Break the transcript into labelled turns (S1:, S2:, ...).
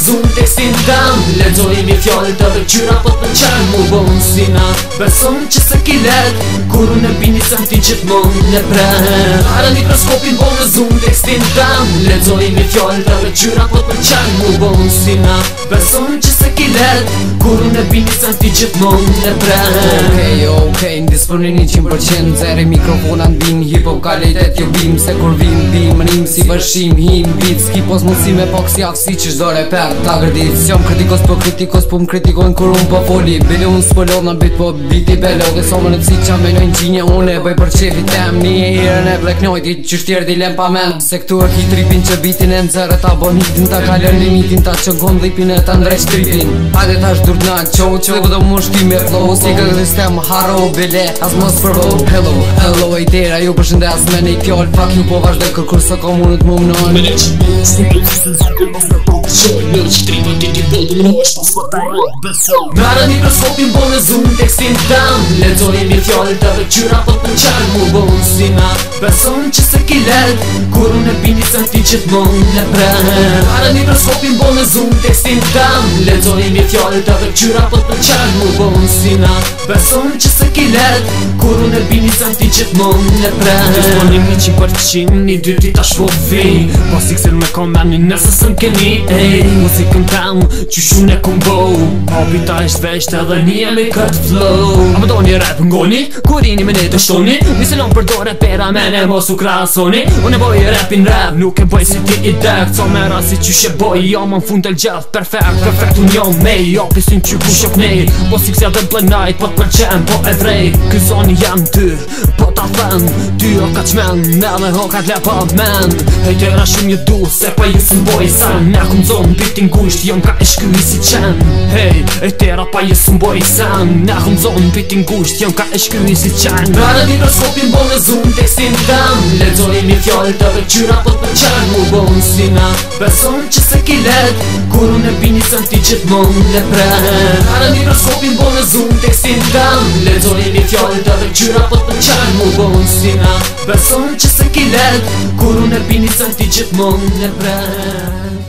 S1: zoom tekstin tem Lexojmë fjallë të veçyra po të qenë mu bon si na Person që se ki let Kur unë e bini se ti gjithmonë në pren Ara mikroskopin bo në zoom tekstin tem Lexojmë fjallë të veçyra po të qenë mu bon si na Person që se ki let Kur unë e bini se ti gjithmonë në pren
S2: Okej, në disponin 100% Zere mikrofona n'bim, hip-hop kalitet jo bim Se kur bim, rim si vërshim, him, bit Ski pos mundësi me po kësi aftësi që shdo reper Ta gërdit, s'jom kritikos po m'kritikojnë kur unë po foli Bile unë s'polod në bit po biti belo Dhe so më në pësi qa me nojnë gjinja unë e bëj për qefi tem Një e herën e bleknojti që shtjerë di lem pa men Se këtu e ki tripin që bitin e nëzërë ta bonitin Ta kalën limitin ta që ngon dhipin e ta ndreq tripin Hajde ta shdurt na qo dhe vëdo më shtimi e flow Si këtë sistem haro bile as mos përvo Hello e tera ju përshëndes me nej fjall Fuck you po vazhde kërkur së komunët më mënon
S1: Me në që mos në përgjithën zhugën mos në po Qoj në që trima ti ti bëllë më nojsh pas për ta rrë beso Mërë mikroskopin bo në zoom tekstin tem Lexojmë fjallë të veçyra po të qenë mu bon si na Person që se ki let Kur unë e bini se ti gjithmonë në pren Mërë mikroskopin bo në zoom tekstin tem Lexojmë fjallë të veçyra po të qenë mu bon si na Person që se ki let Kur unë e bini se ti gjithmonë në pren Disponim 100% një dyti ta shpofi Po si kësir me komeni nëse sën keni Muzikën tem që shumë e kumbo Hobi ta ishtë vesht edhe një me këtë flow A më do një rap ngoni, kurini me ne të shtoni Nisi lon për do rapera me ne mos u krasoni Unë e boj rapin rap, nuk e boj si ti i dek Co me rasi që shë boj, jo më në fund të lgjeth Perfekt unë jo me, jo pisin që ku shok nej Po si kësja dhe plënajt, po të përqen, po e vrej Këzoni jam ty, po ta thën Ty o ka qmen, edhe ho ka t'lepa men Hejtera shumë ju du, se pa ju së mboj sen Ne kum zonë bitin gusht, jom ka e shkry si qen Hej, hejtera pa ju së mboj sen Ne kum zonë bitin gusht, jom ka e shkry si qen Mërë mikroskopin bo në zoom tekstin tem Lexojmë fjallë të veçyra po të qenë mu bon si na Person që se ki let Kur unë e bini se ti gjithmonë në pren Mërë mikroskopin bo në zoom tekstin tem Lexojmë fjallë të veçyra po të qenë mu bon si na Person që se ki let Kur unë e bini se ti gjithmonë në pren